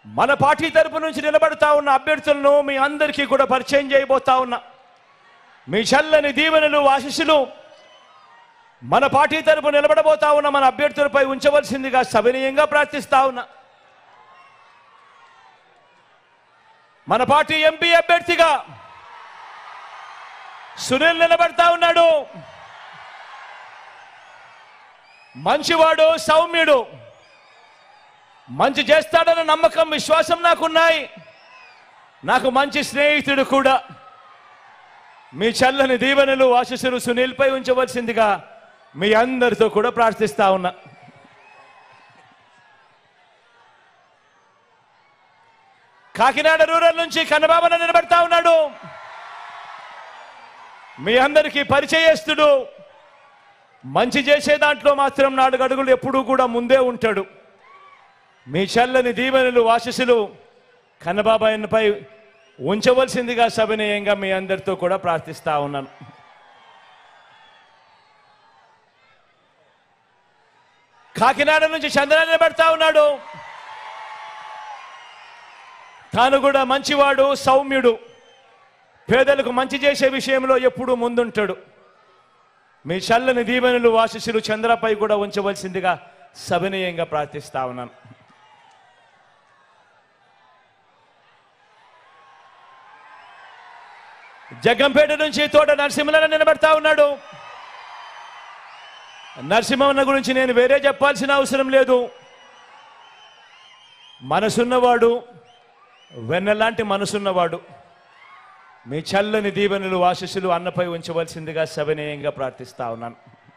మన పార్టీ తరపు నుంచి నిలబడతా ఉన్న అభ్యర్థులను మీ అందరికీ కూడా పరిచయం చేయబోతా ఉన్నా. మీ చల్లని దీవెనలు ఆశీస్సులు మన పార్టీ తరపు నిలబడబోతా ఉన్న మన అభ్యర్థులపై ఉంచవలసిందిగా సవినయంగా ప్రార్థిస్తా ఉన్నా. మన పార్టీ ఎంపీ అభ్యర్థిగా సునీల్ నిలబడతా ఉన్నాడు. మంచివాడు, సౌమ్యుడు, మంచి చేస్తాడన్న నమ్మకం, విశ్వాసం నాకున్నాయి. నాకు మంచి స్నేహితుడు కూడా. మీ చల్లని దీవెనలు ఆశీస్సులు సునీల్పై ఉంచవలసిందిగా మీ అందరితో కూడా ప్రార్థిస్తా ఉన్నా. కాకినాడ రూరల్ నుంచి కన్నబాబన నిలబడతా ఉన్నాడు. మీ అందరికీ పరిచయస్తుడు. మంచి చేసే దాంట్లో మాత్రం 4 అడుగులు ఎప్పుడూ కూడా ముందే ఉంటాడు. మీ చల్లని దీవెనలు ఆశీస్సులు కన్నబాబాయన్పై ఉంచవలసిందిగా సవినయంగా మీ అందరితో కూడా ప్రార్థిస్తా ఉన్నాను. కాకినాడ నుంచి చంద్ర నిలబడతా ఉన్నాడు. తాను కూడా మంచివాడు, సౌమ్యుడు, పేదలకు మంచి చేసే విషయంలో ఎప్పుడూ ముందుంటాడు. మీ చల్లని దీవెనలు ఆశీస్సులు చంద్రపై కూడా ఉంచవలసిందిగా సవినయంగా ప్రార్థిస్తా ఉన్నాను. జగ్గంపేట నుంచి తోట నరసింహన్న నిలబడతా ఉన్నాడు. నరసింహన్న గురించి నేను వేరే చెప్పాల్సిన అవసరం లేదు. మనసున్నవాడు, వెన్నలాంటి మనసున్నవాడు. మీ చల్లని దీవెనలు ఆశీస్సులు అన్నపై ఉంచవలసిందిగా సవినయంగా ప్రార్థిస్తా ఉన్నాను.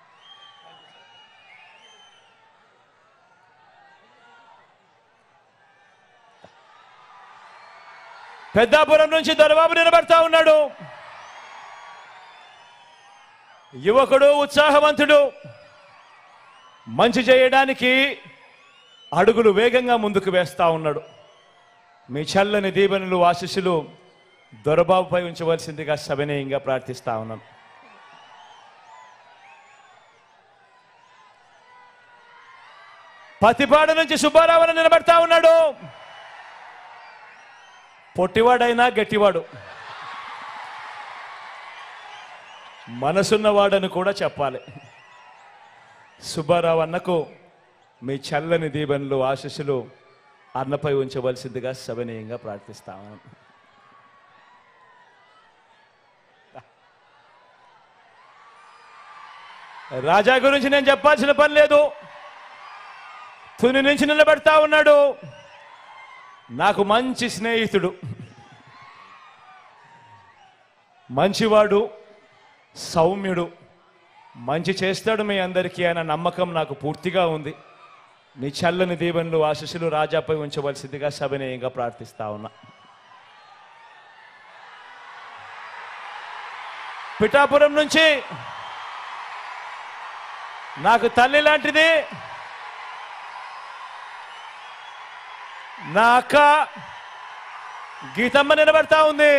పెద్దాపురం నుంచి దొరబాబు నిలబడతా ఉన్నాడు. యువకుడు, ఉత్సాహవంతుడు, మంచి చేయడానికి అడుగులు వేగంగా ముందుకు వేస్తా ఉన్నాడు. మీ చల్లని దీవెనలు ఆశీస్సులు దొరబాబుపై ఉంచవలసిందిగా సవినయంగా ప్రార్థిస్తా ఉన్నాను. పతిపాడ నుంచి సుబ్బారావు నిలబడతా ఉన్నాడు. పొట్టివాడైనా గట్టివాడు, మనసున్నవాడని కూడా చెప్పాలి. సుబ్బారావు అన్నకు మీ చల్లని దీవెనలు ఆశీస్సులు అన్నపై ఉంచవలసిందిగా సవినయంగా ప్రార్థిస్తాను. రాజా గురించి నేను చెప్పాల్సిన పని లేదు. తుని నుంచి నిలబడతా ఉన్నాడు. నాకు మంచి స్నేహితుడు, మంచివాడు, సౌమ్యుడు, మంచి చేస్తాడు మీ అందరికీ అన్న నమ్మకం నాకు పూర్తిగా ఉంది. మీ చల్లని దీవెనలు ఆశీస్సులు రాజాపై ఉంచవలసిందిగా సవినయంగా ప్రార్థిస్తా ఉన్నా. పిఠాపురం నుంచి నాకు తల్లి లాంటిది నా అక్క గీతమ్మ నిలబడతా ఉంది.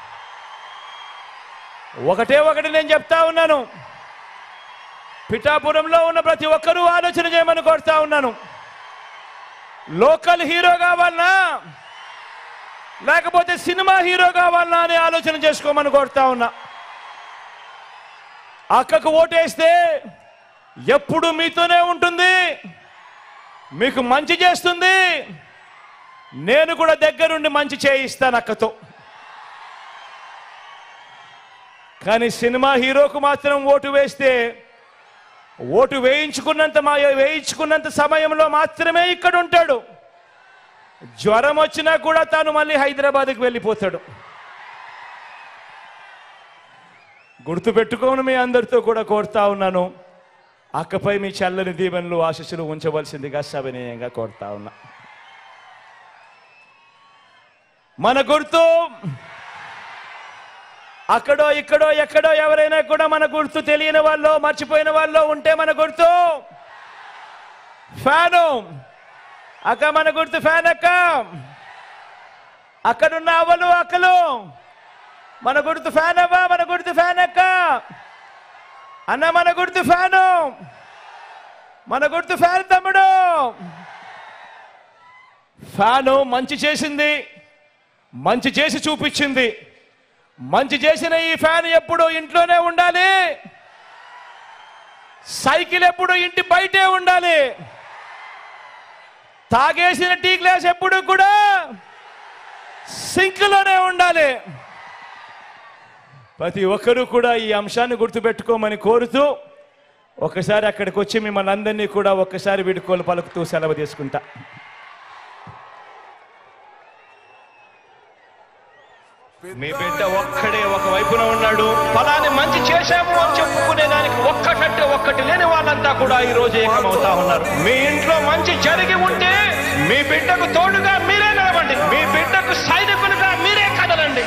ఒకటి నేను చెప్తా ఉన్నాను. పిఠాపురంలో ఉన్న ప్రతి ఒక్కరూ ఆలోచన చేయమని కోరుతా ఉన్నాను. లోకల్ హీరో కావాలనా లేకపోతే సినిమా హీరో కావాలనా అని ఆలోచన చేసుకోమని కోరుతా ఉన్నా. అక్కకు ఓటేస్తే ఎప్పుడు మీతోనే ఉంటుంది, మీకు మంచి చేస్తుంది. నేను కూడా దగ్గరుండి మంచి చేయిస్తాను అక్కతో. కానీ సినిమా హీరోకు మాత్రం ఓటు వేస్తే ఓటు వేయించుకున్నంత సమయంలో మాత్రమే ఇక్కడ ఉంటాడు. జ్వరం వచ్చినా కూడా తాను మళ్ళీ హైదరాబాద్కి వెళ్ళిపోతాడు. గుర్తుపెట్టుకోని మీ అందరితో కూడా కోరుతా ఉన్నాను. అక్కపై మీ చల్లని దీవెనలు ఆశీస్సులు ఉంచవలసిందిగా సవినయంగా కోరుతా ఉన్నా. మన గుర్తు అక్కడో ఇక్కడో ఎక్కడో ఎవరైనా కూడా మన గుర్తు తెలియని వాళ్ళు, మర్చిపోయిన వాళ్ళు ఉంటే మన గుర్తు ఫ్యాను. అక్క మన గుర్తు ఫ్యాన్. అక్క అక్కడున్న అవ్వలు అక్కలు మన గుర్తు ఫ్యాన్. అవ్వ మన గుర్తు ఫ్యాన్. అక్క అన్న మన గుర్తు ఫ్యాను. మన గుర్తు ఫ్యాన్ తమ్ముడు. ఫ్యాను మంచి చేసింది, మంచి చేసి చూపించింది. మంచి చేసిన ఈ ఫ్యాన్ ఎప్పుడు ఇంట్లోనే ఉండాలి, సైకిల్ ఎప్పుడు ఇంటి బయటే ఉండాలి, తాగేసిన టీ గ్లాస్ ఎప్పుడు కూడా సింక్లోనే ఉండాలి. ప్రతి ఒక్కరూ కూడా ఈ అంశాన్ని గుర్తుపెట్టుకోమని కోరుతూ ఒకసారి అక్కడికి వచ్చి మిమ్మల్ని అందరినీ కూడా ఒక్కసారి వీడుకోలు పలుకుతూ సెలవు తీసుకుంటా. మీ బిడ్డ ఒక్కడే ఒక వైపున ఉన్నాడు. ఫలాన్ని మంచి చేశాము అని చెప్పుకునే దానికి ఒక్కటంటే ఒక్కటి లేని వాళ్ళంతా కూడా ఈ రోజు ఏకమవుతా ఉన్నారు. మీ ఇంట్లో మంచి జరిగి ఉంటే మీ బిడ్డకు తోడుగా మీరే నిలవండి, మీ బిడ్డకు సైనికులుగా మీరే కదలండి.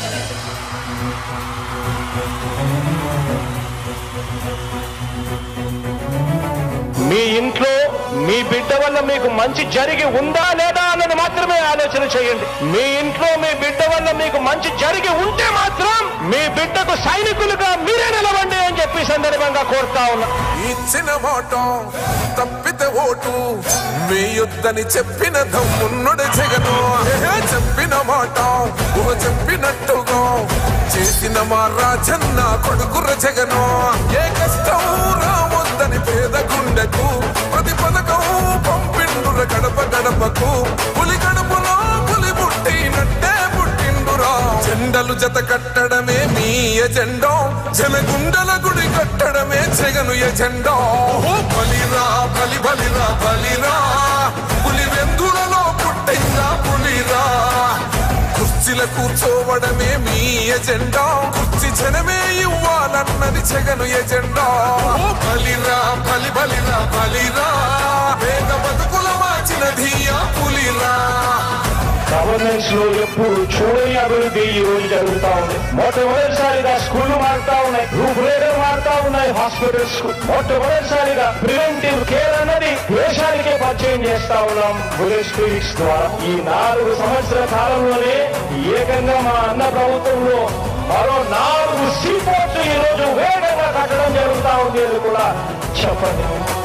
మీ ఇంట్లో మీ బిడ్డ వల్ల మీకు మంచి జరిగి ఉందా లేదా అన్నది మాత్రమే ఆలోచన చేయండి. మీ ఇంట్లో మీ బిడ్డ వల్ల మీకు మంచి జరిగి ఉంటే మాత్రం మీ బిడ్డకు సైనికులుగా మీరే నిలవండి అని చెప్పి సందర్భంగా కోరుతా ఉన్నా. ఇచ్చిన మాట తప్పితే ఓటు వేయొద్దని చెప్పిన దమ్మున్నడు జగను. చెప్పిన మాట చెప్పినట్టుగా చేసిన మా రాజన్న కొడుకుర జగను. ఏ కష్టం రావద్దని పేద గుండెకు ప్రతి పథకం పంపిండుర గడప గడపకు. పులి గడపలో పులి పుట్టినట్టే పుట్టిండురా. జెండలు జత కట్టడమే మీ ఎజెండా, జనగుండల గుడి కట్టడమే జగను ఎజెండా. బలిరా బలి బలిరా బలిరా, పులి వెందులలో పుట్టిందా పులిరా. కుర్చీల కూర్చోవడమే మీ ఎజెండా, కుర్చీ జనమే ఇవ్వాలన్నది జగను ఎజెండా. బలిరా బలి బలిరా బలిరా, పేద బతుకుల మార్చిన ధీయా పులిరా. గవర్నెన్స్ లో ఎప్పుడు చూడని అభివృద్ధి ఈ రోజు జరుగుతా ఉంది. మొట్టమొదటిసారిగా స్కూళ్లు మారుతా ఉన్నాయి, రూపురేఖలు మారుతా ఉన్నాయి, హాస్పిటల్స్ మొట్టమొదటిసారిగా ప్రివెంటివ్ కేర్ అన్నది దేశానికే పరిచయం చేస్తా ఉన్నాం బుల్లెట్ క్లినిక్స్ ద్వారా. ఈ 4 సంవత్సరాల కాలంలోనే ఏకంగా మా అన్న ప్రభుత్వంలో మరో 4 సీపోర్ట్స్ ఈ రోజు వేగంగా కట్టడం జరుగుతా ఉంది అని కూడా చెప్పండి.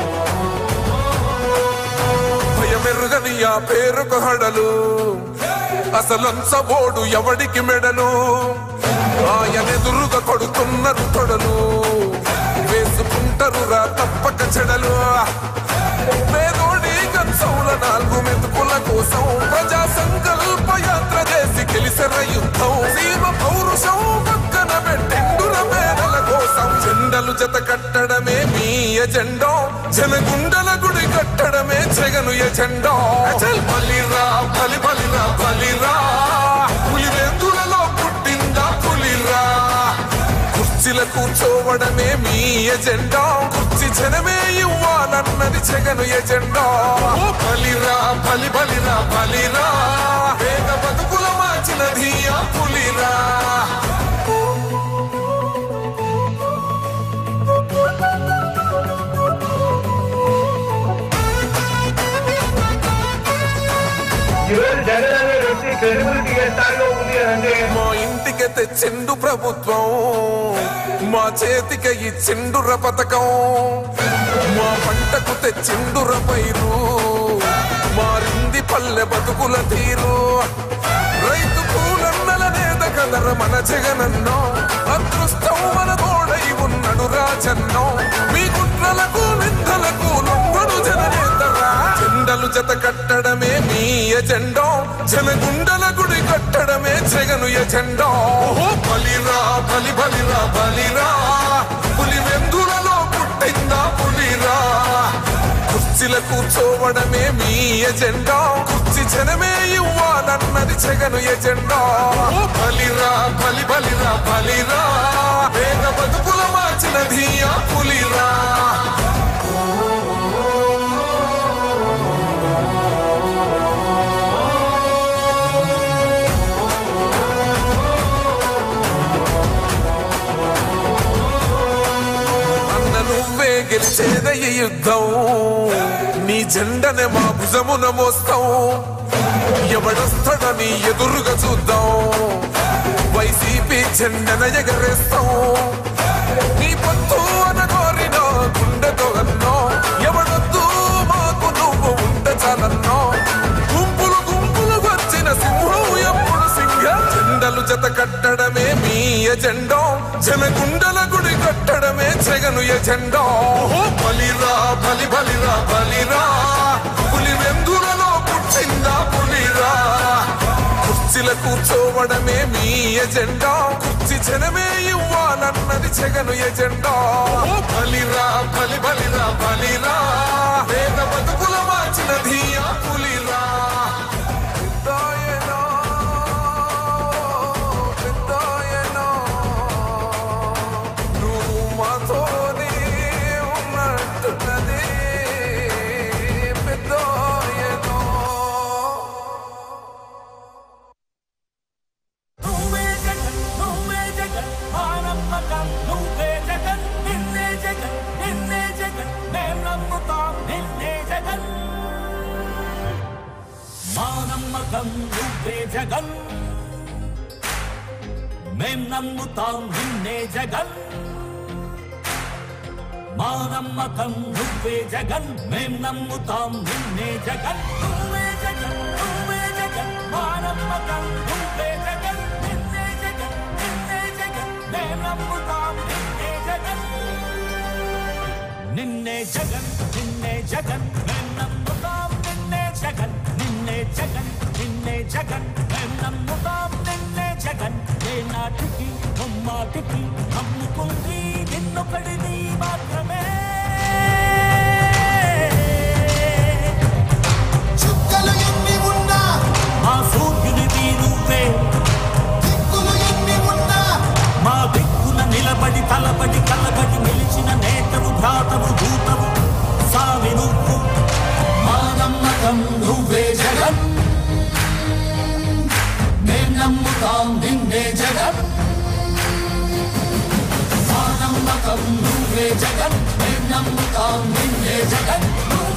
భయమెరుగని ఆ పేరుకు హడలు, అసలంచబోడు ఎవడికి మెడలు. ఆయనెదురుగా కొడుతున్నారు తొడలు, వేసుకుంటారు రా తప్పక చెడలు. పేదోడి కన్సౌల 4 మెతుకుల కోసం ప్రజా సంకల్ప యాత్ర చేసి గెలిసిన యుద్ధం. సీమ పౌరుషం పక్కన పెట్టిండుర పేదల కోసం. జెండలు జత కట్టడమే మీ ఎజెండా, జనగుండల గుడి కట్టడమే జగను ఎజెండా. బలిరా బలి బలిరా బలిరా, పులి వెందులలో పుట్టిందా పులిరా. కుర్చీల కూర్చోవడమే మీ ఎజెండా, కుర్చీ జనమే ఇవ్వాలన్నది జగను ఎజెండా. బలిరా బలి బలిరా బలిరా, పేద బతుకుల మార్చిన ధీయా పులిరా. మా ఇంటికి తెచ్చిండు ప్రభుత్వం, మా చేతికి ఇచ్చిండుర పథకం. మా పంటకు తెచ్చిండుర పైరు, మారింది పల్లె బతుకుల తీరు. రైతు పూలన్నల నేత కదర మన జగనన్నో, అదృష్టం మన తోడై ఉన్నడు రాజన్నో. మీ కుట్రలకు నిందలకు లొంగడు జననేతరా. జెండలు జత కట్టడమే మీ ఎజెండా, జనగుండల గుడి కట్టడమే జగను ఎజెండా. బలిరా బలి బలిరా బలిరా, పులి వెందులలో పుట్టిందా పులిరా. కుర్చీల కూర్చోవడమే మీ ఎజెండా, కుర్చీ జనమే ఇవ్వాలన్నది జగను ఎజెండా. బలిరా బలి బలిరా బలిరా, పేద బతుకుల మార్చిన ధీయా పులిరా. గెలిచేదయ్య యుద్ధం, నీ జెండనే మా భుజమున మోస్తాం. ఎవడొస్తాడని ఎదురుగా చూద్దాం, వైసీపీ జెండన ఎగరేస్తాం. నీ పొత్తు అనగోరిన గుండెతో అన్నో, ఎవడొద్దు మాకు నువ్వు ఉండ చాలన్నో. గుంపులు జత కట్టడమే మీ ఎజెండా జనగుండల గుడి కట్టడమే జగను ఎజెండా బలిరా బలి బలిరా బలిరా పులి వెందులలో పుట్టిందా పులిరా కుర్చీల కూర్చోవడమే మీ ఎజెండా కుర్చీ జనమే ఇవ్వాలన్నది జగను ఎజెండా బలిరా బలి బలిరా బలిరా వేద బతుకుల మార్చినది ఆ పులిరా జగన్ మేం నమ్ముతాం నిన్నే జగన్ మా నమ్మకం నువ్వే జగన్ మేం నమ్ముతాం నిన్నే జగన్ నువ్వే జగన్ నువ్వే జగన్ మా నమ్మకం నువ్వే జగన్ నిన్నే జగన్ నిన్నే జగన్ మేం నమ్ముతాం నిన్నే జగన్ నిన్నే జగన్ నిన్నే జగన్ మేం నమ్ముతాం నిన్నే జగన్ నిన్నే జగన్ నిన్నే జగన్ మేం నమ్ముతాం నిన్నే జగన్ ఏ నాటికి నమ్మాటికి నమ్ముకుంది నిన్నొకడిని మాత్రమే చుక్కలు ఎన్ని ఉన్నా మా సూర్యునివి నువ్వే దిక్కులు ఎన్ని ఉన్నా మా దిక్కున నిలబడి తలబడి కలబడి నిలిచిన నేతవు భ్రాతవు దూతవు సావి నువ్వు మా నమ్మకం నువ్వే జగన్ మేం నమ్ముతాం నిన్నే జగన్ మా నమ్మకం నువ్వే జగన్ మేం నమ్ముతాం నిన్నే జగన్